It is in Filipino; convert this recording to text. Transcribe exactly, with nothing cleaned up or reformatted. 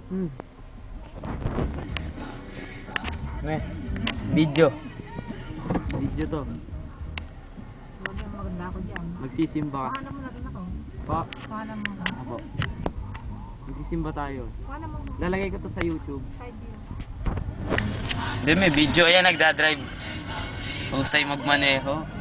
Hmm. Eh, video. Video to. Maganda ako dyan. Magsisimba ka. Paano mo na rin ako? Pa? Paano mo? Ako. Magsisimba tayo. Paano mo? Lalagay ko to sa YouTube. Five years. Hindi, may video. Ayan, nagdadrive. Husay magmaneho.